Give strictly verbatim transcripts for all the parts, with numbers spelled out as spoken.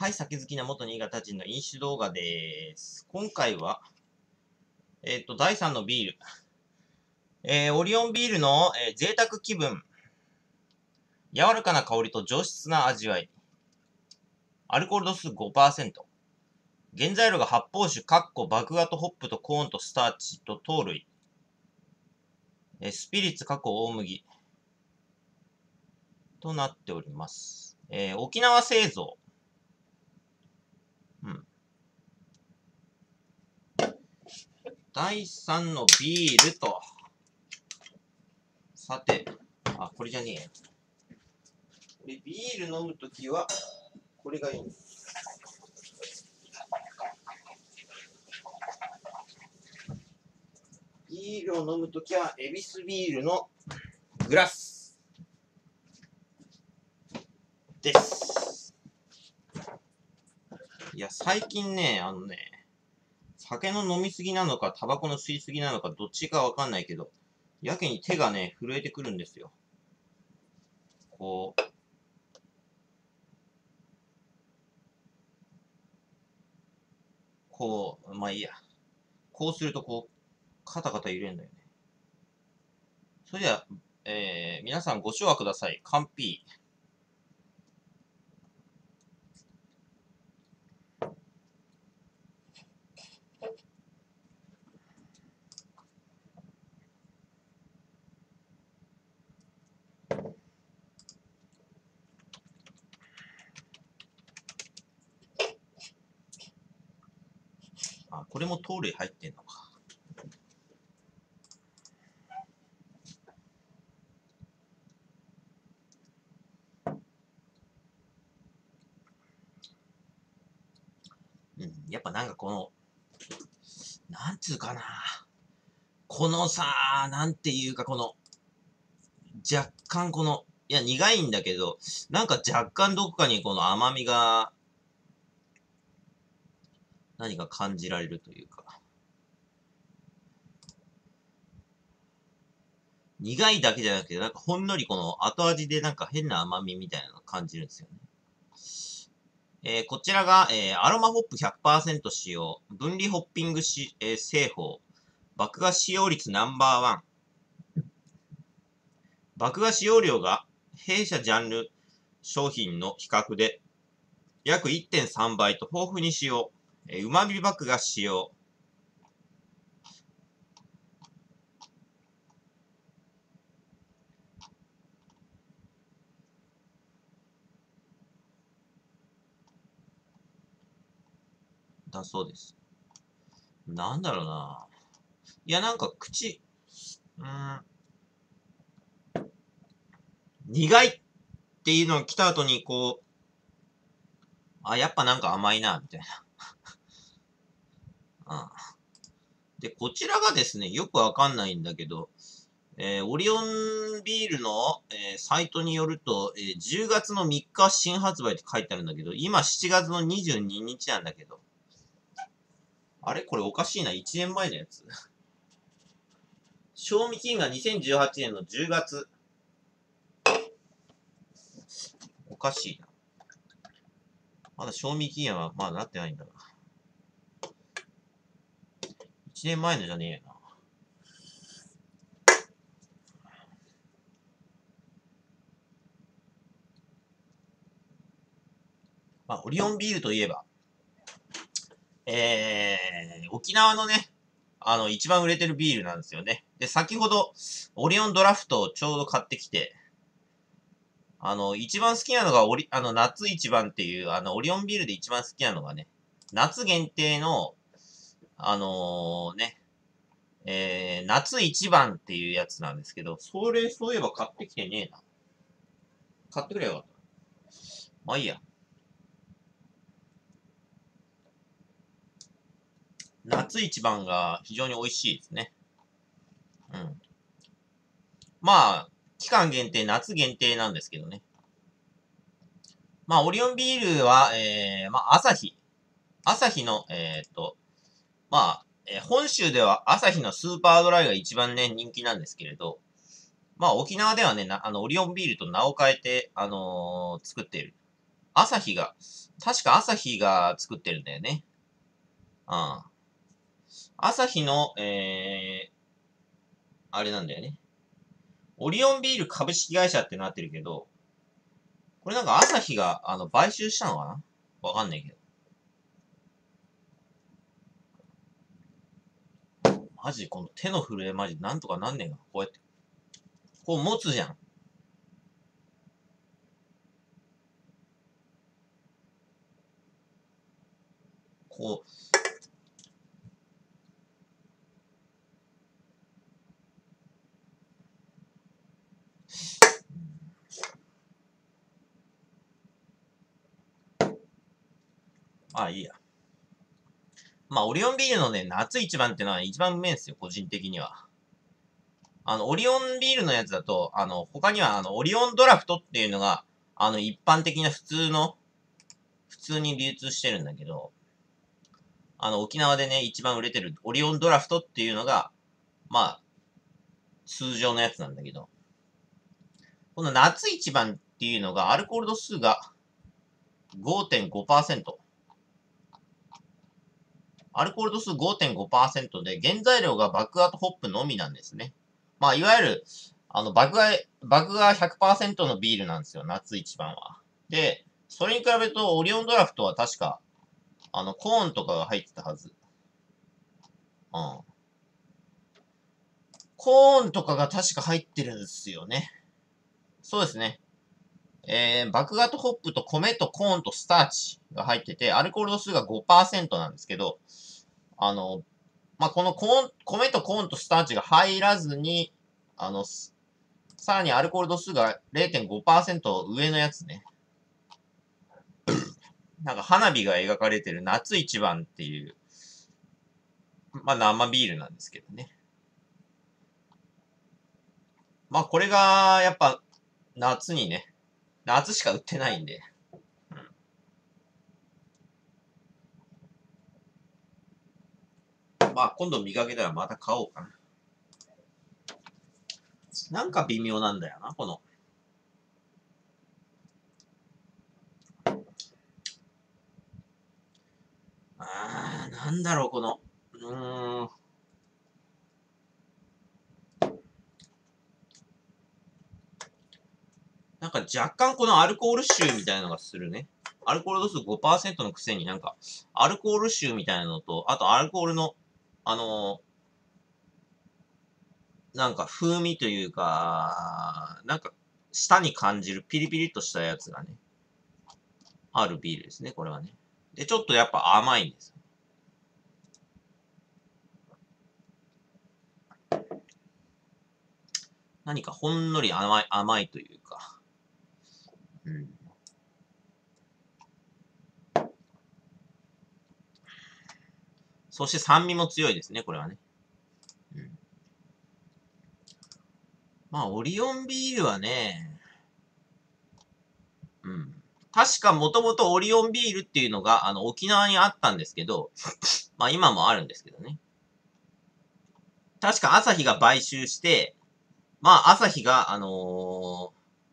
はい、酒好きな元新潟人の飲酒動画です。今回は、えっと、だいさんのビール。えー、オリオンビールの、えー、贅沢気分。柔らかな香りと上質な味わい。アルコール度数 ごパーセント。原材料が発泡酒、カッコ、麦芽とホップとコーンとスターチと糖類。えー、スピリッツ、カッコ、大麦。となっております。えー、沖縄製造。うん。だいさんのビールと。さて、あ、これじゃねえや。これビール飲むときは、これがいいんです。ビールを飲むときは、エビスビールのグラスです。いや、最近ね、あのね、酒の飲みすぎなのか、タバコの吸いすぎなのか、どっちかわかんないけど、やけに手がね、震えてくるんですよ。こう、こう、まあいいや。こうするとこう、カタカタ揺れるんだよね。それでは、えー、皆さんご唱和ください。カンピー。あ、これも糖類入ってんのか。うん、やっぱなんかこの、なんつうかな。このさ、なんていうかこの、若干この、いや苦いんだけど、なんか若干どこかにこの甘みが、何か感じられるというか。苦いだけじゃなくて、なんかほんのりこの後味でなんか変な甘みみたいなのを感じるんですよね。えー、こちらが、えー、アロマホップ ひゃくパーセント 使用、分離ホッピングし、えー、製法、麦芽使用率ナンバーワン。麦芽使用量が弊社ジャンル商品の比較で約 いってんさん 倍と豊富に使用、えー、旨味麦芽使用、だそうです。なんだろうな。いや、なんか口、うーん、苦いっていうのが来た後に、こう、あ、やっぱなんか甘いな、みたいな。うん。で、こちらがですね、よくわかんないんだけど、えー、オリオンビールの、えー、サイトによると、えー、じゅうがつのみっか新発売って書いてあるんだけど、今しちがつのにじゅうににちなんだけど、あれこれおかしいな、いちねんまえのやつ。賞味期限がにせんじゅうはちねんのじゅうがつ。おかしいな。まだ賞味期限はまだなってないんだな。いちねんまえのじゃねえよな。まあ、オリオンビールといえば、えー、沖縄のね、あの、一番売れてるビールなんですよね。で、先ほど、オリオンドラフトをちょうど買ってきて、あの、一番好きなのがオリ、あの、夏一番っていう、あの、オリオンビールで一番好きなのがね、夏限定の、あのー、ね、えー、夏一番っていうやつなんですけど、それ、そういえば買ってきてねえな。買ってくれよかった。まあいいや。夏一番が非常に美味しいですね。うん。まあ、期間限定、夏限定なんですけどね。まあ、オリオンビールは、えー、まあ、朝日。朝日の、えー、っと、まあ、えー本州では朝日のスーパードライが一番ね、人気なんですけれど、まあ、沖縄ではね、なあの、オリオンビールと名を変えて、あのー作っている。 アサヒが、確かアサヒが作ってるんだよね。うん。アサヒの、えー、あれなんだよね。オリオンビール株式会社ってなってるけど、これなんかアサヒが、あの、買収したのかなわかんないけど。マジ、この手の震えマジ、なんとかなんねえか。こうやって。こう持つじゃん。こう、ああ、いいや。まあ、オリオンビールのね、夏一番ってのは一番うめえんすよ、個人的には。あの、オリオンビールのやつだと、あの、他には、あの、オリオンドラフトっていうのが、あの、一般的な普通の、普通に流通してるんだけど、あの、沖縄でね、一番売れてるオリオンドラフトっていうのが、まあ、通常のやつなんだけど、この夏一番っていうのが、アルコール度数が ごてんごパーセント。アルコール度数 ごてんごパーセント で、原材料が麦芽とホップのみなんですね。まあ、いわゆる、あの、麦芽、麦芽 ひゃくパーセント のビールなんですよ、夏一番は。で、それに比べると、オリオンドラフトは確か、あの、コーンとかが入ってたはず。うん。コーンとかが確か入ってるんですよね。そうですね。えー、麦芽とホップと米とコーンとスターチが入ってて、アルコール度数が ごパーセント なんですけど、あの、まあ、このコーン、米とコーンとスターチが入らずに、あの、さらにアルコール度数が れいてんごパーセント 上のやつね。なんか花火が描かれてる夏一番っていう、まあ生ビールなんですけどね。まあこれが、やっぱ、夏にね、夏しか売ってないんで。うん、まあ今度見かけたらまた買おうかな。なんか微妙なんだよな、この。あー、なんだろう、この。うーん。なんか若干このアルコール臭みたいなのがするね。アルコール度数 ごパーセント のくせになんか、アルコール臭みたいなのと、あとアルコールの、あのーなんか風味というか、なんか、舌に感じるピリピリっとしたやつがね、あるビールですね、これはね。で、ちょっとやっぱ甘いんです。何かほんのり甘い、甘いというか。うん。そして酸味も強いですね、これはね。うん。まあ、オリオンビールはね、うん。確かもともとオリオンビールっていうのが、あの、沖縄にあったんですけど、まあ今もあるんですけどね。確か朝日が買収して、まあ朝日が、あのー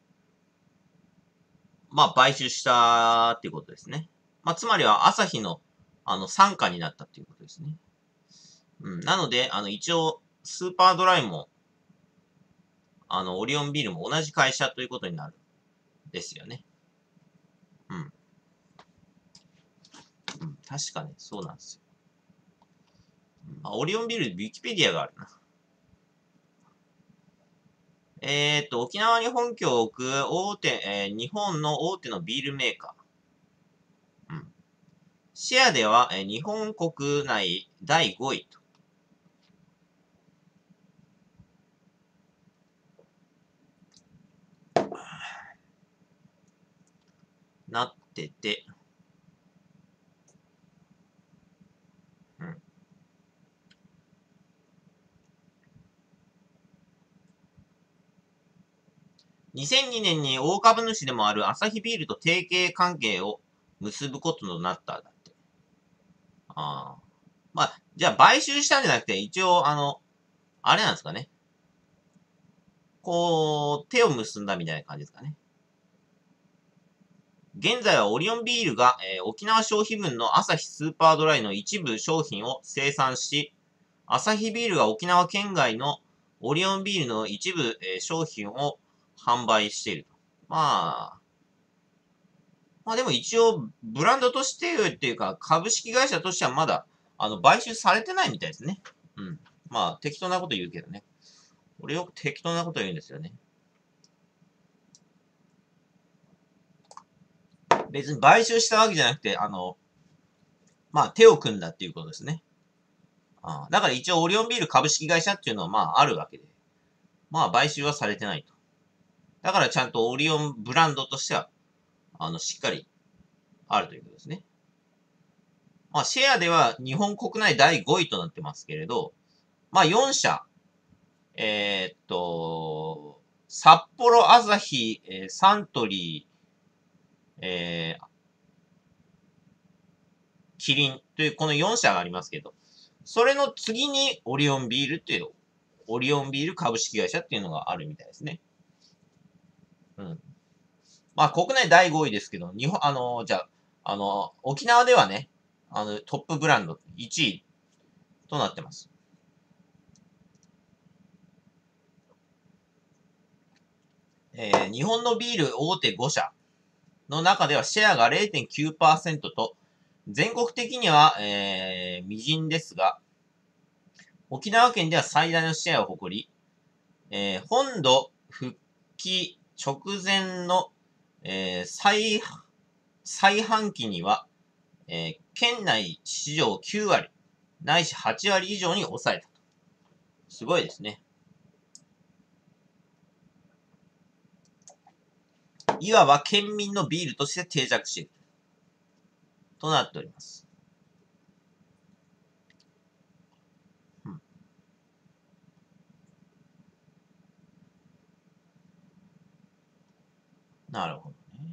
まあ買収したっていうことですね。まあつまりは朝日の、あの、傘下になったっていうことですね。うん。なので、あの、一応、スーパードライも、あの、オリオンビールも同じ会社ということになるんですよね。うん。うん。確かに、そうなんですよ。あ、オリオンビール、ウィキペディアがあるな。えーと、沖縄に本拠を置く大手、えー日本の大手のビールメーカー。うん。シェアでは、えー日本国内だいごいとなってて、うん。にせんにねんに大株主でもあるアサヒビールと提携関係を結ぶこととなっただって。ああ。まあ、じゃあ買収したんじゃなくて、一応、あの、あれなんですかね。こう、手を結んだみたいな感じですかね。 現在はオリオンビールが、えー、沖縄消費分のアサヒスーパードライの一部商品を生産し、アサヒビールが沖縄県外のオリオンビールの一部、えー、商品を販売していると。まあ、まあでも一応、ブランドとしてっていうか、株式会社としてはまだ、あの、買収されてないみたいですね。うん。まあ、適当なこと言うけどね。俺よく適当なこと言うんですよね。別に買収したわけじゃなくて、あの、まあ、手を組んだっていうことですね。あだから一応オリオンビール株式会社っていうのはまああるわけで。まあ買収はされてないと。だからちゃんとオリオンブランドとしては、あの、しっかりあるということですね。まあシェアでは日本国内だいごいとなってますけれど、まあよん社、えー、っと、札幌、アサヒ、えー、サントリー、えー、キリンというこのよん社がありますけど、それの次にオリオンビールっていう、オリオンビール株式会社っていうのがあるみたいですね。うん。まあ国内だいごいですけど、日本、あのー、じゃあ、あのー、沖縄ではね、あの、トップブランドいちいとなってます。えー、日本のビール大手ご社の中ではシェアが れいてんきゅうパーセント と、全国的には、えー、未人ですが、沖縄県では最大のシェアを誇り、えー、本土復帰直前の、えー、最、最半期には、えー、県内市場きゅうわり、ないしはちわり以上に抑えたと。すごいですね。いわば県民のビールとして定着している。となっております。うん、なるほどね。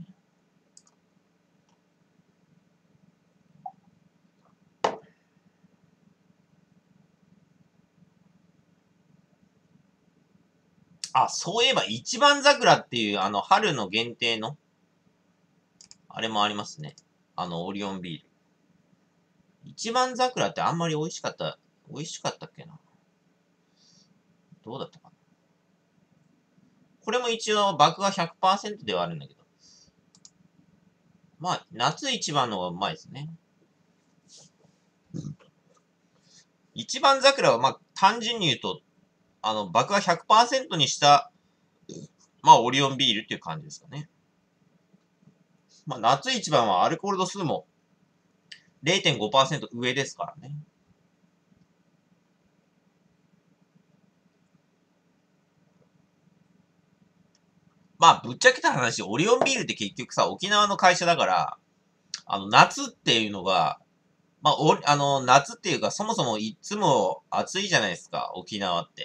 あ、そういえば一番桜っていうあの春の限定の、あれもありますね。あのオリオンビール。一番桜ってあんまり美味しかった、美味しかったっけな。どうだったかな。これも一応爆破 ひゃくパーセント ではあるんだけど。まあ、夏一番の方がうまいですね。一番桜はまあ単純に言うと、あの、爆破 ひゃくパーセント にした、まあオリオンビールっていう感じですかね。まあ夏一番はアルコール度数も れいてんごパーセント 上ですからね。まあ、ぶっちゃけた話、オリオンビールって結局さ、沖縄の会社だから、あの、夏っていうのが、まあ、お、あの、夏っていうか、そもそもいつも暑いじゃないですか、沖縄って。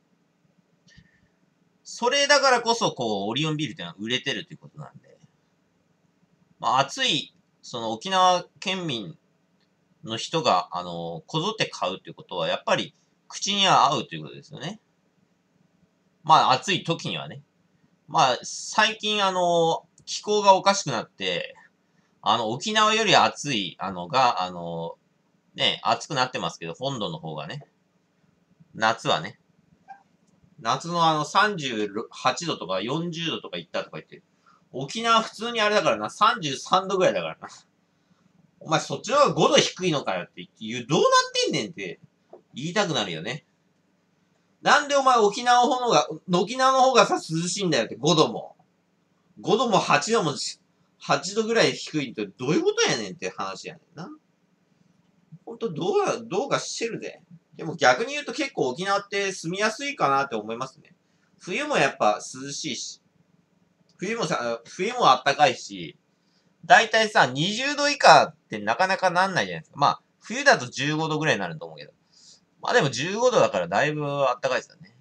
それだからこそ、こう、オリオンビールっていうのは売れてるっていうことなんで。まあ、暑い、その沖縄県民の人が、あの、こぞって買うっていうことは、やっぱり、口には合うということですよね。まあ、暑い時にはね。まあ、最近、あの、気候がおかしくなって、あの、沖縄より暑い、あの、が、あの、ね、暑くなってますけど、本土の方がね。夏はね。夏のあのさんじゅうはちどとかよんじゅうどとか行ったとか言って。沖縄普通にあれだからな、さんじゅうさんどぐらいだからな。お前そっちの方がごど低いのかよって言う、どうなってんねんって言いたくなるよね。なんでお前沖縄の方が、沖縄の方がさ涼しいんだよってごども。ごどもはちども、はちどぐらい低いってどういうことやねんって話やねんな。ほんとどう、どうかしてるぜ。でも逆に言うと結構沖縄って住みやすいかなって思いますね。冬もやっぱ涼しいし、冬もさ、冬も暖かいし、だいたいさ、にじゅうど以下ってなかなかなんないじゃないですか。まあ、冬だとじゅうごどぐらいになると思うけど。まあでもじゅうごどだからだいぶ暖かいですよね。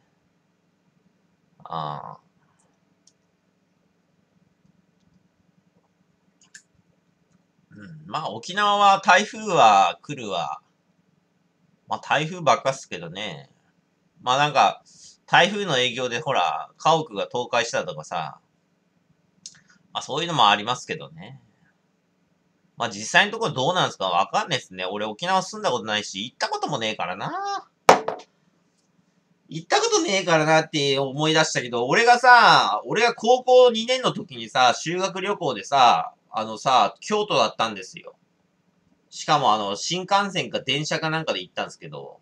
ああ。うん。まあ沖縄は台風は来るわ。まあ台風ばっかっすけどね。まあなんか、台風の影響でほら、家屋が倒壊したとかさ、 まあそういうのもありますけどね。まあ実際のところどうなんですかわかんないですね。俺沖縄住んだことないし、行ったこともねえからな。行ったことねえからなって思い出したけど、俺がさ、俺が高校にねんの時にさ、修学旅行でさ、あのさ、京都だったんですよ。しかもあの、新幹線か電車かなんかで行ったんですけど、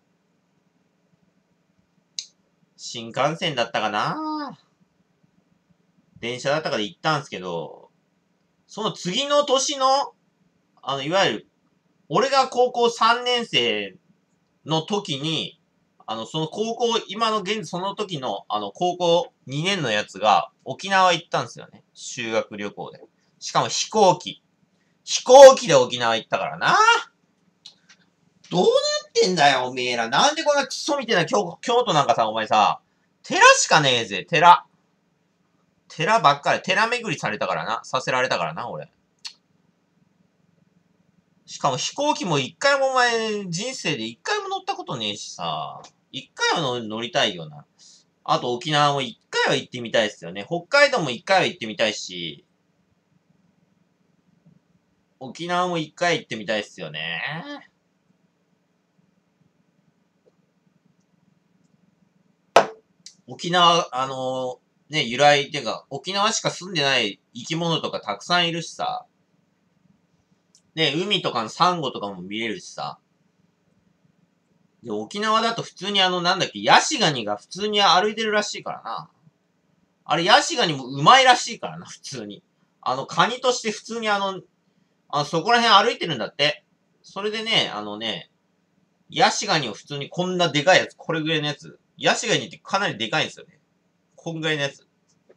新幹線だったかな電車だったかで行ったんですけど、その次の年の、あの、いわゆる、俺が高校さんねん生の時に、あの、その高校、今の現、その時の、あの、高校にねんのやつが沖縄行ったんですよね。修学旅行で。しかも飛行機。飛行機で沖縄行ったからな。どうなってんだよ、おめえら。なんでこんなクソみたいな京京都なんかさ、お前さ、寺しかねえぜ、寺。寺ばっかり、寺巡りされたからな。させられたからな、俺。しかも飛行機も一回もお前、人生で一回も乗ったことねえしさ。一回は乗りたいよな。あと沖縄も一回は行ってみたいですよね。北海道も一回は行ってみたいし、沖縄も一回行ってみたいですよね。沖縄、あのね、由来っていうか、沖縄しか住んでない生き物とかたくさんいるしさ。ね、海とかのサンゴとかも見れるしさ。で、沖縄だと普通にあの、なんだっけ、ヤシガニが普通に歩いてるらしいからな。あれ、ヤシガニもうまいらしいからな、普通に。あの、カニとして普通にあの、あの、そこら辺歩いてるんだって。それでね、あのね、ヤシガニを普通にこんなでかいやつ、これぐらいのやつ。ヤシガニってかなりでかいんですよね。こんぐらいのやつ。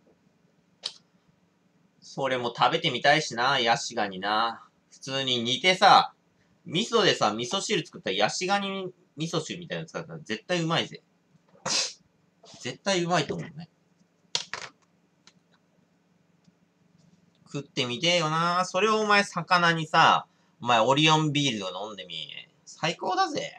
それも食べてみたいしな、ヤシガニな。普通に煮てさ、味噌でさ、味噌汁作ったらヤシガニ味噌汁みたいなの使ったら絶対うまいぜ。絶対うまいと思うね。食ってみてえよな。それをお前魚にさ、お前オリオンビールを飲んでみ。最高だぜ。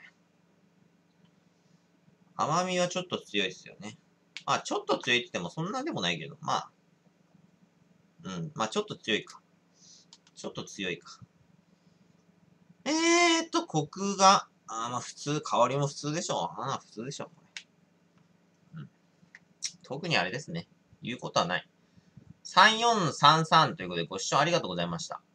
甘みはちょっと強いっすよね。まあちょっと強いって言ってもそんなでもないけど、まあ、うん、まあちょっと強いか。ちょっと強いか。えーと、コクが、あまあ普通、香りも普通でしょう。ああ、普通でしょう。うん。特にあれですね。言うことはない。さんよんさんさんということでご視聴ありがとうございました。